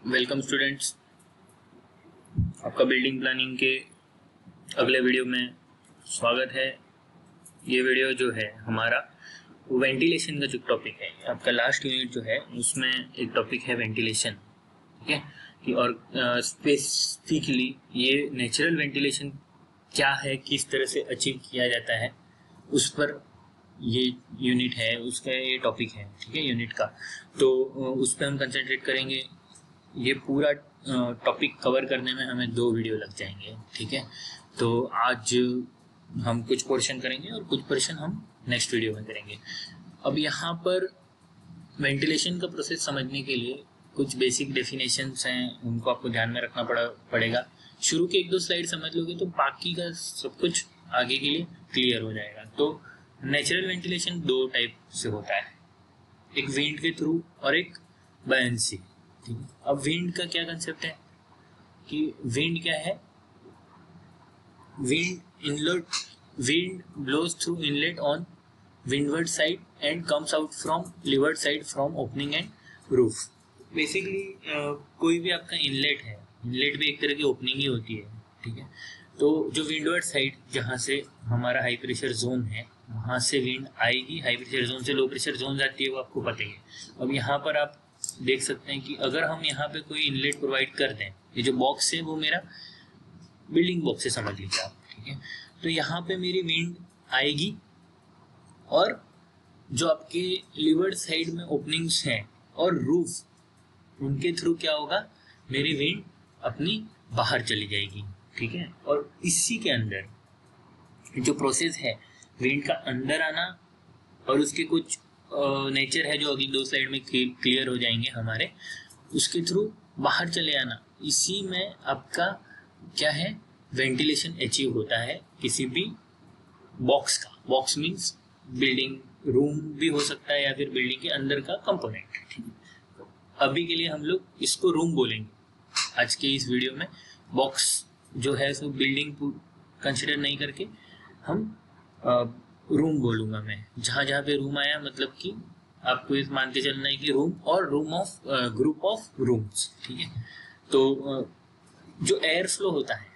Welcome students, आपका building planning के अगले वीडियो में स्वागत है। ये वीडियो जो है हमारा वो वेंटिलेशन का जो टॉपिक है, आपका लास्ट यूनिट जो है उसमें एक टॉपिक है वेंटिलेशन, ठीक है कि और स्पेसिफिकली ये नेचुरल वेंटिलेशन क्या है, किस तरह से अचीव किया जाता है, उस पर ये यूनिट है, उसका ये टॉपिक है, ठीक है यूनिट का। तो उस पर हम कंसंट्रेट करेंगे। ये पूरा टॉपिक कवर करने में हमें 2 वीडियो लग जाएंगे, ठीक है। तो आज हम कुछ पोर्शन करेंगे और कुछ पोर्शन हम नेक्स्ट वीडियो में करेंगे। अब यहाँ पर वेंटिलेशन का प्रोसेस समझने के लिए कुछ बेसिक डेफिनेशंस हैं, उनको आपको ध्यान में रखना पड़ेगा। शुरू के 1-2 स्लाइड समझ लोगे तो बाकी का सब कुछ आगे के लिए क्लियर हो जाएगा। तो नेचुरल वेंटिलेशन 2 टाइप से होता है, एक विंड के थ्रू और एक बायंसी। अब विंड का क्या कंसेप्ट है कि विंड क्या है, wind blows through inlet on windward side and comes out from leeward side from opening and roof. Basically कोई भी आपका इनलेट है, इनलेट भी एक तरह की ओपनिंग ही होती है, ठीक है। तो जो विंडवर्ड साइड जहाँ से हमारा हाई प्रेशर जोन है वहाँ से विंड आएगी, हाई प्रेशर जोन से लो प्रेशर जोन जाती है, वो आपको पता ही है। अब यहाँ पर आप देख सकते हैं कि अगर हम यहाँ पे कोई इनलेट प्रोवाइड कर दें, ये जो बॉक्स है वो मेरा बिल्डिंग बॉक्स है समझ लीजिए आप, ठीक है। तो यहाँ पे मेरी विंड आएगी और जो आपके लीवर्ड साइड में ओपनिंग्स हैं और रूफ, उनके थ्रू क्या होगा, मेरी विंड अपनी बाहर चली जाएगी, ठीक है। और इसी के अंदर जो प्रोसेस है विंड का अंदर आना और उसके कुछ नेचर है जो अगली 2 स्लाइड में क्लियर हो जाएंगे हमारे, उसके थ्रू बाहर चले आना, इसी में आपका क्या है, वेंटिलेशन अचीव होता है किसी भी बॉक्स का। बॉक्स मीन्स बिल्डिंग रूम भी हो सकता है या फिर बिल्डिंग के अंदर का कंपोनेंट। अभी के लिए हम लोग इसको रूम बोलेंगे आज के इस वीडियो में। बॉक्स जो है सो बिल्डिंग कंसिडर नहीं करके हम रूम बोलूँगा मैं। जहाँ पे रूम आया मतलब कि आपको इस मान के चलना है कि रूम और room of group of rooms, ठीक है। तो जो एयर फ्लो होता है,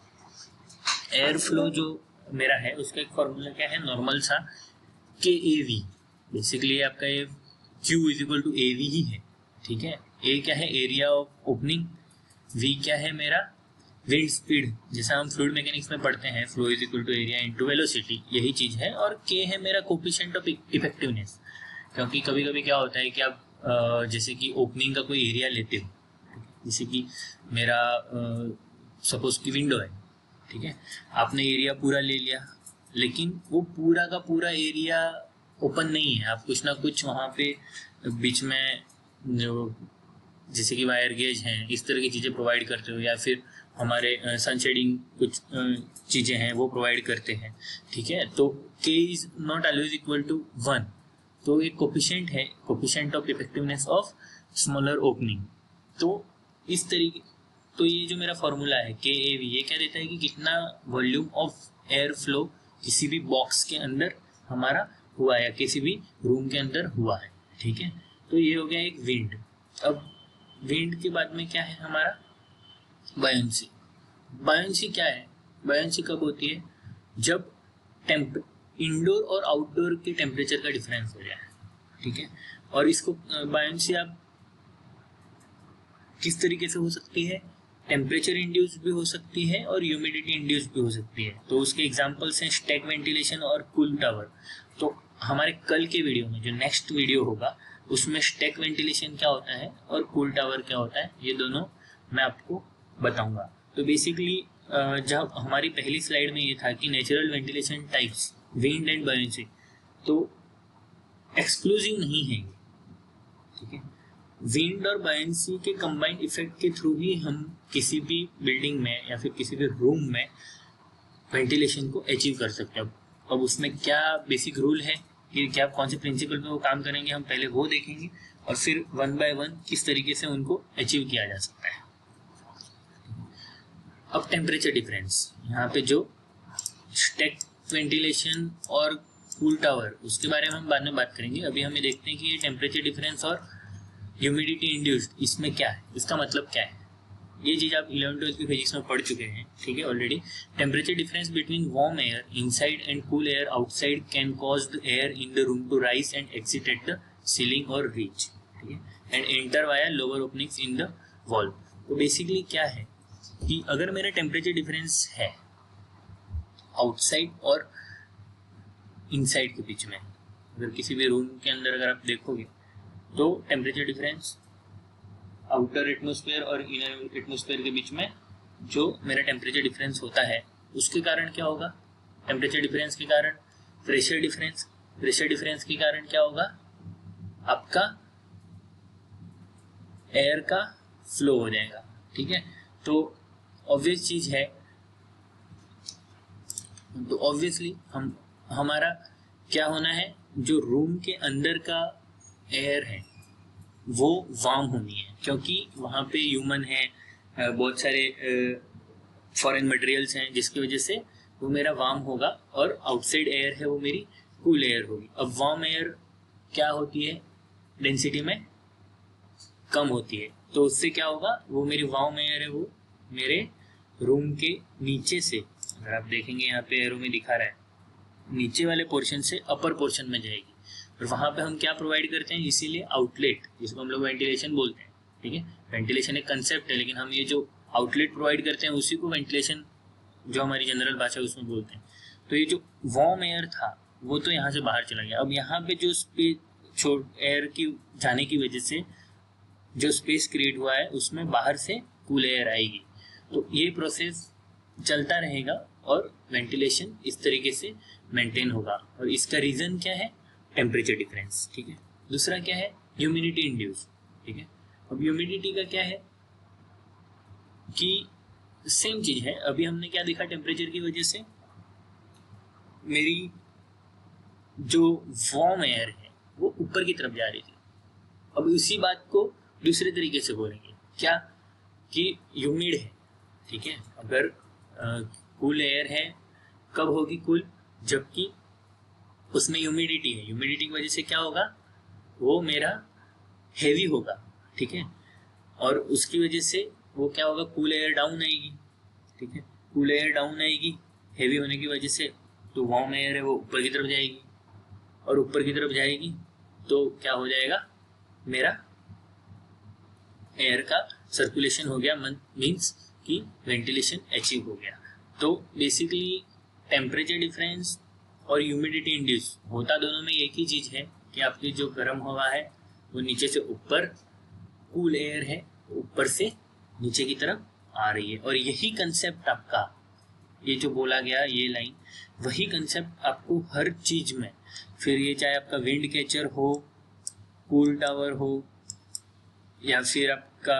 एयर फ्लो जो मेरा है उसका एक फॉर्मूला क्या है, नॉर्मल सा KAV। बेसिकली आपका ये Q = AV ही है, ठीक है। A क्या है, एरिया ऑफ ओपनिंग, V क्या है मेरा विंड स्पीड, जैसा हम फ्लूइड मैकेनिक्स में पढ़ते हैं, फ्लो = एरिया × वेलोसिटी, यही चीज़ है। और K है मेरा कोफिशिएंट ऑफ इफेक्टिवनेस, क्योंकि कभी कभी क्या होता है कि आप जैसे कि ओपनिंग का कोई एरिया लेते हो, जैसे कि मेरा सपोज की विंडो है, ठीक है। आपने एरिया पूरा ले लिया, लेकिन वो पूरा का पूरा एरिया ओपन नहीं है, आप कुछ ना कुछ वहाँ पे बीच में जो जैसे कि वायर गेज हैं, इस तरह की चीज़ें प्रोवाइड करते हो, या फिर हमारे सनशेडिंग कुछ चीज़ें हैं वो प्रोवाइड करते हैं, ठीक है। तो K is not always equal to 1, तो एक कोफिशिएंट है, coefficient of effectiveness of smaller opening. तो इस तरीके, तो ये जो मेरा फॉर्मूला है KAV, ये क्या देता है कि कितना वॉल्यूम ऑफ एयर फ्लो किसी भी बॉक्स के अंदर हमारा हुआ है या किसी भी रूम के अंदर हुआ है, ठीक है। तो ये हो गया एक विंड। अब विंड के बाद में क्या है हमारा, बायंसी। बायंसी क्या है, बायंसी कब होती है, जब इंडोर और आउटडोर के टेम्परेचर का डिफरेंस हो जाए, ठीक है। और इसको बायंसी आप किस तरीके से हो सकती है, टेम्परेचर इंड्यूस भी हो सकती है और ह्यूमिडिटी इंड्यूस भी हो सकती है। तो उसके एग्जांपल्स हैं स्टैक वेंटिलेशन और कूल टावर। तो हमारे कल के वीडियो में, जो नेक्स्ट वीडियो होगा, उसमें स्टैक वेंटिलेशन क्या होता है और कूल टावर क्या होता है, ये दोनों मैं आपको बताऊंगा। तो बेसिकली जब हमारी पहली स्लाइड में ये था कि natural ventilation types wind and buoyancy, तो एक्सक्लूसिव नहीं है, ठीक है। विंड और बायंसी के कंबाइंड इफेक्ट के थ्रू ही हम किसी भी बिल्डिंग में या फिर किसी भी रूम में वेंटिलेशन को अचीव कर सकते हैं। अब उसमें क्या बेसिक रूल है कि क्या कौन से प्रिंसिपल पे वो काम करेंगे, हम पहले वो देखेंगे और फिर 1 बाय 1 किस तरीके से उनको अचीव किया जा सकता है। अब टेम्परेचर डिफरेंस, यहाँ पे जो स्टैक वेंटिलेशन और कूल टावर, उसके बारे में हम बाद में बात करेंगे। अभी हमें देखते हैं कि ये टेम्परेचर डिफरेंस और ह्यूमिडिटी इंड्यूस्ड, इसमें क्या है, इसका मतलब क्या है, ये चीज़ आप 11th-12th की फिजिक्स में पढ़ चुके हैं, ठीक है already. Temperature difference between warm air inside and cool air outside can cause the air in the room to rise and exit at the ceiling और रीच, ठीक है, and enter via lower openings in the wall. तो basically क्या है कि अगर मेरा temperature difference है आउटसाइड और इनसाइड के बीच में, अगर किसी भी रूम के अंदर अगर आप देखोगे तो टेम्परेचर डिफरेंस आउटर एटमॉस्फेयर और इनर एटमॉस्फेयर के बीच में जो मेरा टेम्परेचर डिफरेंस होता है उसके कारण क्या होगा, टेम्परेचर डिफरेंस के कारण प्रेशर डिफरेंस, प्रेशर डिफरेंस के कारण क्या होगा, आपका एयर का फ्लो हो जाएगा, ठीक है। तो ऑब्वियस चीज है, तो ऑब्वियसली हमारा क्या होना है, जो रूम के अंदर का एयर है वो वार्म होनी है, क्योंकि वहाँ पे ह्यूमन है, बहुत सारे फॉरेन मटेरियल्स हैं जिसकी वजह से वो मेरा वार्म होगा, और आउटसाइड एयर है वो मेरी कूल एयर होगी। अब वार्म एयर क्या होती है, डेंसिटी में कम होती है, तो उससे क्या होगा, वो मेरी वार्म एयर है वो मेरे रूम के नीचे से, अगर आप देखेंगे यहाँ पे एरो में दिखा रहा है, नीचे वाले पोर्शन से अपर पोर्शन में जाएगी, और वहाँ पे हम क्या प्रोवाइड करते हैं, इसीलिए आउटलेट, जिसको हम लोग वेंटिलेशन बोलते हैं, ठीक है। वेंटिलेशन एक कंसेप्ट है, लेकिन हम ये जो आउटलेट प्रोवाइड करते हैं उसी को वेंटिलेशन जो हमारी जनरल भाषा है उसमें बोलते हैं। तो ये जो वार्म एयर था वो तो यहाँ से बाहर चला गया, अब यहाँ पे जो स्पेस एयर की जाने की वजह से जो स्पेस क्रिएट हुआ है उसमें बाहर से कूल एयर आएगी, तो ये प्रोसेस चलता रहेगा और वेंटिलेशन इस तरीके से मेंटेन होगा, और इसका रीज़न क्या है, टेम्परेचर डिफरेंस, ठीक है। दूसरा क्या है, ह्यूमिडिटी इंड्यूस, ठीक है। अब ह्यूमिडिटी का क्या है कि सेम चीज है, अभी हमने क्या देखा, टेम्परेचर की वजह से मेरी जो वार्म एयर है वो ऊपर की तरफ जा रही थी। अब इसी बात को दूसरे तरीके से बोलेंगे क्या, कि ह्यूमिड है, ठीक है, अगर कूल एयर है, कब होगी कूल, जबकि उसमें ह्यूमिडिटी है, ह्यूमिडिटी की वजह से क्या होगा, वो मेरा हेवी होगा, ठीक है, और उसकी वजह से वो क्या होगा, कूल एयर डाउन आएगी, ठीक है, कूल एयर डाउन आएगी हेवी होने की वजह से, तो वार्म एयर है वो ऊपर की तरफ जाएगी, और ऊपर की तरफ जाएगी तो क्या हो जाएगा, मेरा एयर का सर्कुलेशन हो गया, मीन्स कि वेंटिलेशन अचीव हो गया। तो बेसिकली टेम्परेचर डिफरेंस और ह्यूमिडिटी इंड्यूस होता दोनों में एक ही चीज़ है कि आपकी जो गर्म हवा है वो नीचे से ऊपर, कूल एयर है ऊपर से नीचे की तरफ आ रही है, और यही कंसेप्ट आपका, ये जो बोला गया ये लाइन, वही कंसेप्ट आपको हर चीज़ में, फिर ये चाहे आपका विंड कैचर हो, कूल टावर हो, या फिर आपका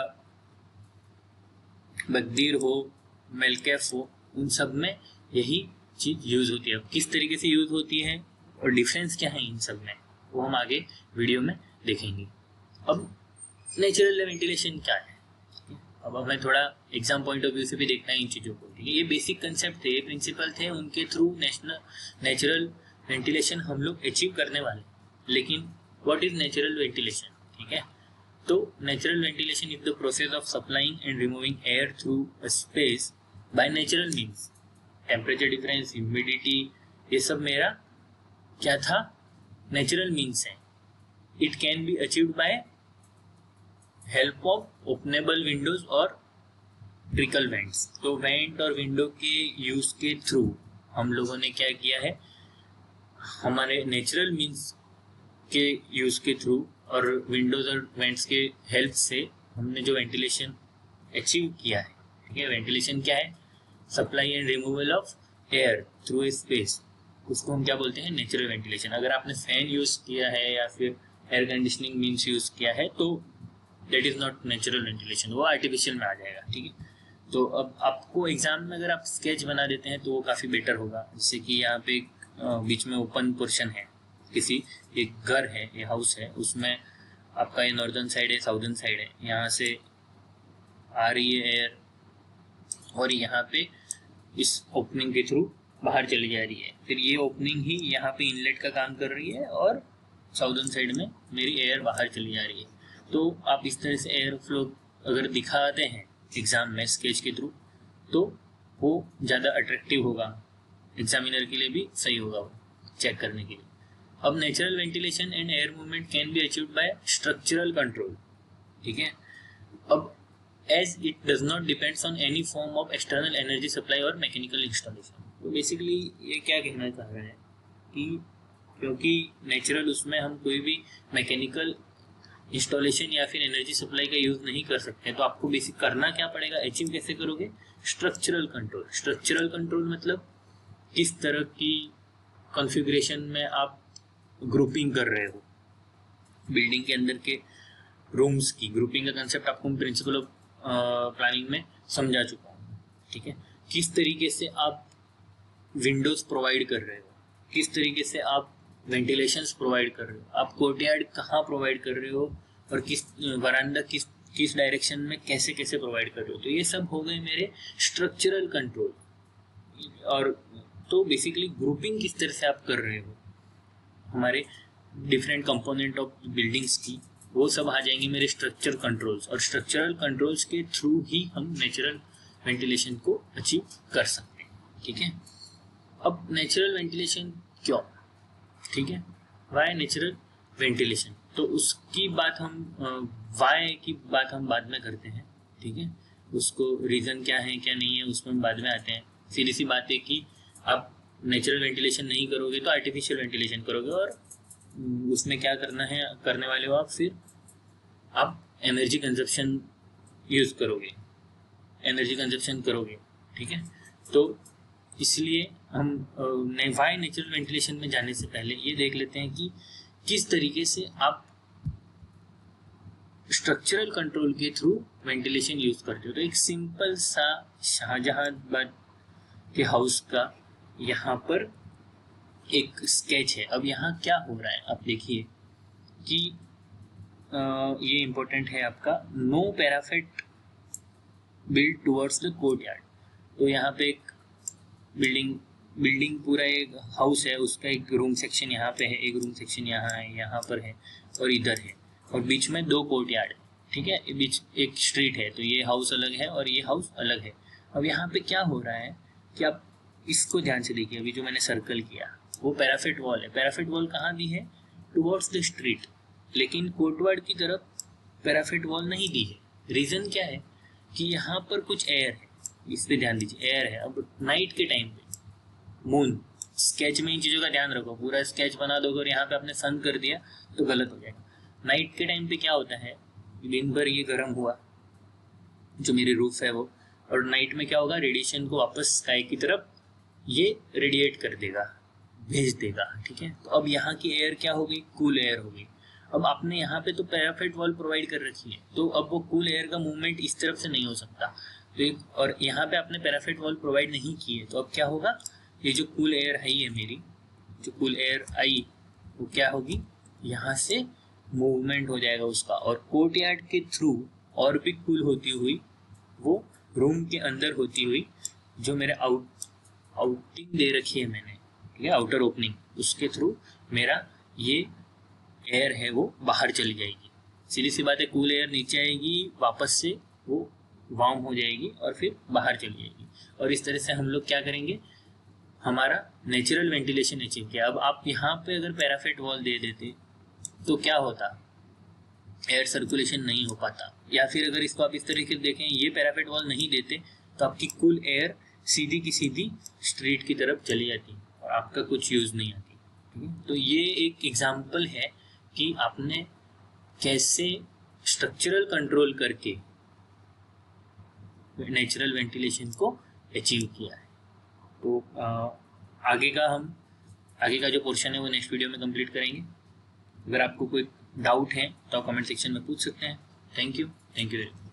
बद्दीर हो, मेलकैफ हो, उन सब में यही चीज यूज होती है। अब किस तरीके से यूज होती है और डिफरेंस क्या है इन सब में, वो हम आगे वीडियो में देखेंगे। अब नेचुरल वेंटिलेशन क्या है, अब हमें थोड़ा एग्जाम पॉइंट ऑफ व्यू से भी देखना है इन चीज़ों को, ठीक है। ये बेसिक कंसेप्ट थे, ये प्रिंसिपल थे, उनके थ्रू नेचुरल वेंटिलेशन हम लोग अचीव करने वाले। लेकिन व्हाट इज नेचुरल वेंटिलेशन, ठीक है। तो natural ventilation is the process of supplying and removing air through a space by natural means. Temperature difference, humidity, ये सब मेरा क्या था, नेचुरल मीन्स है। It can be achieved by help of openable windows और ट्रिकल वेंट्स। तो vent और window के यूज के थ्रू हम लोगों ने क्या किया है, हमारे नेचुरल मीन्स के यूज के थ्रू और विंडोज और वेंट्स के हेल्प से हमने जो वेंटिलेशन अचीव किया है, ठीक है। वेंटिलेशन क्या है, supply and removal of air through a space, उसको हम क्या बोलते हैं, नेचुरल वेंटिलेशन। अगर आपने फैन यूज किया है या फिर एयर कंडीशनिंग मीन्स यूज किया है तो that is not natural ventilation, वो आर्टिफिशियल में आ जाएगा, ठीक है। तो अब आपको एग्जाम में अगर आप स्केच बना देते हैं तो वो काफ़ी बेटर होगा। जैसे कि यहाँ पे बीच में ओपन पोर्शन है, किसी एक घर है, ये हाउस है, उसमें आपका ये नॉर्दर्न साइड है, साउदर्न साइड है, यहाँ से आ रही है एयर और यहाँ पे इस ओपनिंग के थ्रू बाहर चली जा रही है। फिर ये ओपनिंग ही यहाँ पे इनलेट का काम कर रही है और साउदर्न साइड में मेरी एयर बाहर चली जा रही है। तो आप इस तरह से एयर फ्लो अगर दिखाते हैं एग्जाम में स्केच के थ्रू तो वो ज़्यादा अट्रैक्टिव होगा, एग्जामिनर के लिए भी सही होगा वो चेक करने के लिए। अब natural ventilation and air movement can be achieved by structural control, ठीक है। अब as it does not depends on any form of external energy supply और मैकेनिकल इंस्टॉलेशन। तो बेसिकली ये क्या कहना चाह रहा है कि क्योंकि नेचुरल उसमें हम कोई भी मैकेनिकल इंस्टॉलेशन या फिर एनर्जी सप्लाई का यूज़ नहीं कर सकते, तो आपको बेसिक करना क्या पड़ेगा, अचीव कैसे करोगे, स्ट्रक्चरल कंट्रोल। स्ट्रक्चरल कंट्रोल मतलब किस तरह की कॉन्फ़िगरेशन में आप ग्रुपिंग कर रहे हो, बिल्डिंग के अंदर के रूम्स की ग्रुपिंग का कंसेप्ट आपको मैं प्रिंसिपल ऑफ प्लानिंग में समझा चुका हूँ, ठीक है। किस तरीके से आप विंडोज़ प्रोवाइड कर रहे हो, किस तरीके से आप वेंटिलेशंस प्रोवाइड कर रहे हो, आप कोर्टयार्ड कहाँ प्रोवाइड कर रहे हो और किस वरांडा किस डायरेक्शन में कैसे कैसे प्रोवाइड कर रहे हो। तो ये सब हो गए मेरे स्ट्रक्चरल कंट्रोल। और तो बेसिकली ग्रुपिंग किस तरह से आप कर रहे हो हमारे डिफरेंट कंपोनेंट ऑफ बिल्डिंग्स की, वो सब आ जाएंगे मेरे स्ट्रक्चर कंट्रोल्स। और स्ट्रक्चरल कंट्रोल्स के थ्रू ही हम नेचुरल वेंटिलेशन को अचीव कर सकते हैं, ठीक है। अब नेचुरल वेंटिलेशन क्यों, ठीक है, वाई नेचुरल वेंटिलेशन, तो उसकी बात हम वाई की बात हम बाद में करते हैं, ठीक है। उसको रीज़न क्या है क्या नहीं है उसमें हम बाद में आते हैं। सीधी सी बात है कि आप नेचुरल वेंटिलेशन नहीं करोगे तो आर्टिफिशियल वेंटिलेशन करोगे, और उसमें क्या करना है, करने वाले हो आप, फिर आप एनर्जी कंजप्शन यूज़ करोगे, एनर्जी कंजप्शन करोगे, ठीक है। तो इसलिए हम वाई नेचुरल वेंटिलेशन में जाने से पहले ये देख लेते हैं कि किस तरीके से आप स्ट्रक्चरल कंट्रोल के थ्रू वेंटिलेशन यूज़ करते हो। तो एक सिंपल सा शाहजहां के हाउस का यहाँ पर एक स्केच है। अब यहाँ क्या हो रहा है आप देखिए कि ये इम्पोर्टेंट है आपका, no parapet build towards the courtyard. तो यहाँ पे एक बिल्डिंग पूरा एक हाउस है, उसका एक रूम सेक्शन यहाँ पे है, एक रूम सेक्शन यहाँ है, यहाँ पर है और इधर है, और बीच में दो कोर्टयार्ड है, ठीक है। बीच एक स्ट्रीट है, तो ये हाउस अलग है और ये हाउस अलग है। अब यहाँ पे क्या हो रहा है कि आप इसको ध्यान से देखिए, अभी जो मैंने सर्कल किया वो पैराफिट वॉल है। पैराफिट वॉल कहाँ दी है, टुवर्ड्स द स्ट्रीट, लेकिन कोर्टयार्ड की तरफ पैराफिट वॉल नहीं दी है। रीज़न क्या है कि यहाँ पर कुछ एयर है, इस पर ध्यान दीजिए, एयर है। अब नाइट के टाइम पे मून, स्केच में इन चीज़ों का ध्यान रखो, पूरा स्केच बना दोगे और यहाँ पे आपने सन कर दिया तो गलत हो जाएगा। नाइट के टाइम पे क्या होता है, दिन भर ये गर्म हुआ जो मेरी रूफ है वो, और नाइट में क्या होगा, रेडिएशन को वापस स्काई की तरफ ये रेडिएट कर देगा, भेज देगा, ठीक है। तो अब यहाँ की एयर क्या हो गई, कूल एयर हो गई। अब आपने यहाँ पे तो पैराफिट वॉल प्रोवाइड कर रखी है, तो अब वो कूल एयर का मूवमेंट इस तरफ से नहीं हो सकता, तो और यहाँ पे आपने पैराफिट वॉल प्रोवाइड नहीं की है, तो अब क्या होगा, ये जो कूल एयर आई है मेरी, जो कूल एयर आई वो क्या होगी, यहाँ से मूवमेंट हो जाएगा उसका, और कोर्टयार्ड के थ्रू और भी कूल होती हुई वो रूम के अंदर होती हुई जो मेरे आउटिंग दे रखी है मैंने, ठीक है, आउटर ओपनिंग, उसके थ्रू मेरा ये एयर है वो बाहर चली जाएगी। सीधी सी बात है, कूल एयर नीचे आएगी, वापस से वो वार्म हो जाएगी और फिर बाहर चली जाएगी। और इस तरह से हम लोग क्या करेंगे, हमारा नेचुरल वेंटिलेशन अचीव किया। अब आप यहाँ पे अगर पैराफिट वॉल दे देते तो क्या होता, एयर सर्कुलेशन नहीं हो पाता, या फिर अगर इसको आप इस तरीके से देखें, ये पैराफिट वॉल नहीं देते तो आपकी कूल एयर सीधी की सीधी स्ट्रीट की तरफ चली जाती और आपका कुछ यूज़ नहीं आती, ठीक है। तो ये एक एग्जाम्पल है कि आपने कैसे स्ट्रक्चरल कंट्रोल करके नेचुरल वेंटिलेशन को अचीव किया है। तो आगे का जो पोर्शन है वो नेक्स्ट वीडियो में कंप्लीट करेंगे। अगर आपको कोई डाउट है तो आप कमेंट सेक्शन में पूछ सकते हैं। Thank you very much.